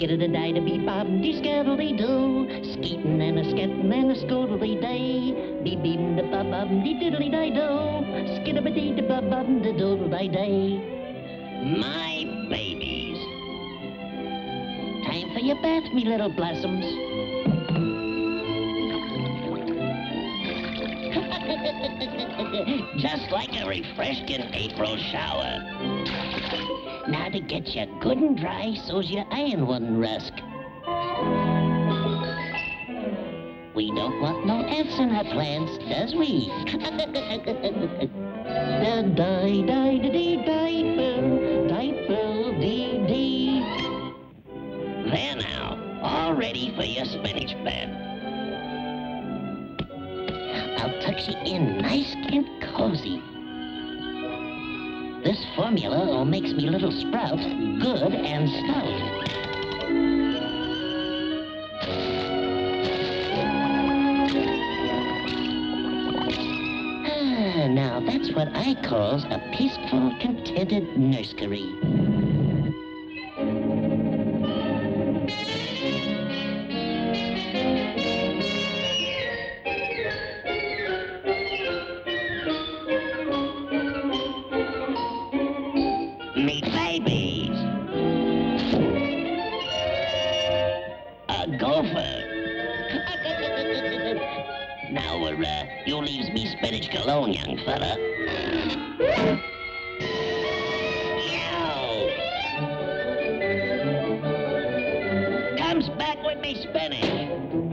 Skittle-a-die-da-bee-bob-dee-skiddle-dee-doo. Skeetin' and a skettin' and a scoodle-dee-day. Bee-beem-da-bob-bob-dee-doodle-dee-doo. Skidda-ba-dee-da-bob-bob-da-doodle-dee-day. My babies. Time for your bath, me little blossoms. Just like a refreshing April shower. Now to get you good and dry so's your iron wouldn't rust. We don't want no ants in our plants, does we? Die-die-die-dee-diaper, there now, all ready for your spinach bed. I'll tuck you in nice and cozy. This formula all makes me little sprout good and stout. Now that's what I calls a peaceful, contented nursery. Me babies. A gopher. Now you leaves me spinach cologne, young fella. Yow! Comes back with me spinach.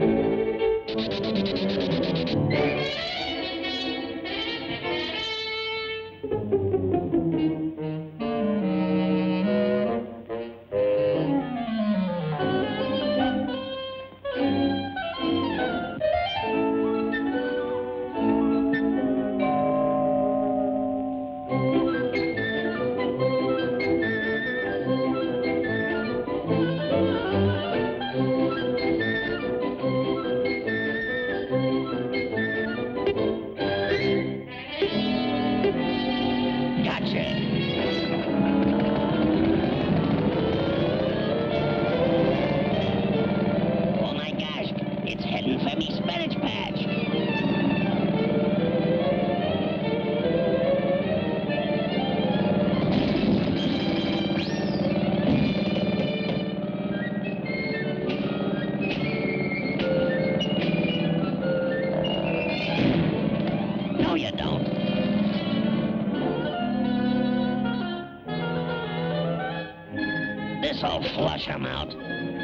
This'll flush 'em out.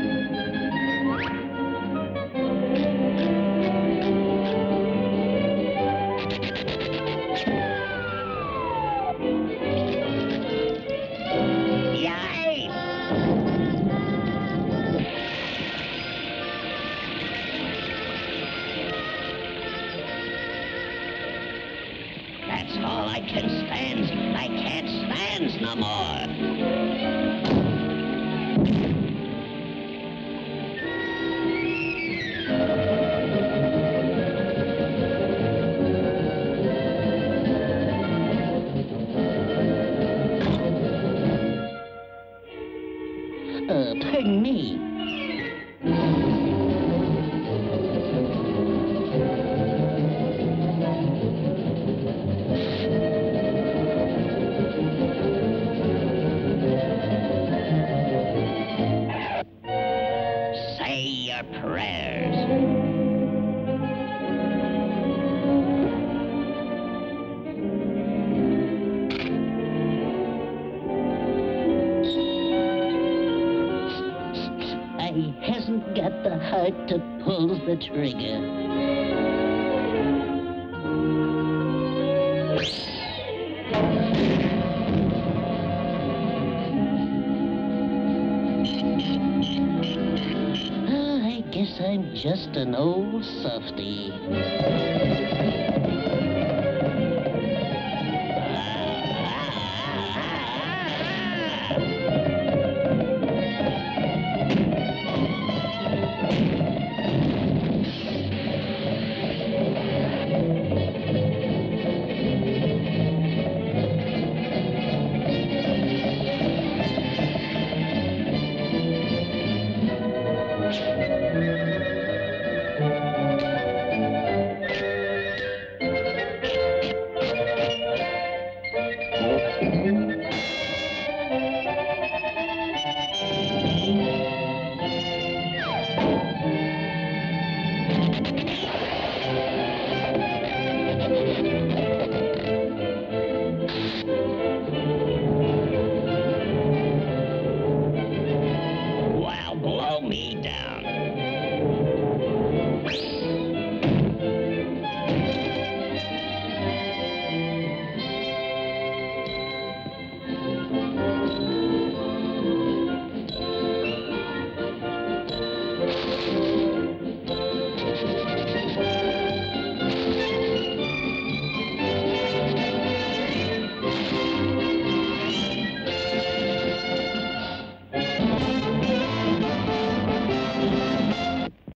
Yikes! That's all I can stand. I can't stand no more. Pardon me. Say your prayers. Hasn't got the heart to pull the trigger. Oh, I guess I'm just an old softy.